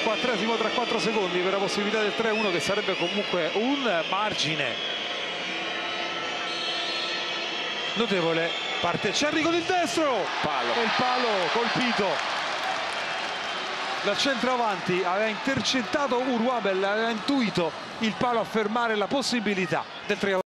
34esimo tra 4 secondi per la possibilità del 3-1, che sarebbe comunque un margine notevole. Parte Cerri con il destro, palo. e il palo colpito dal centravanti. Aveva intercettato Urwabel, aveva intuito il palo a fermare la possibilità del 3-1.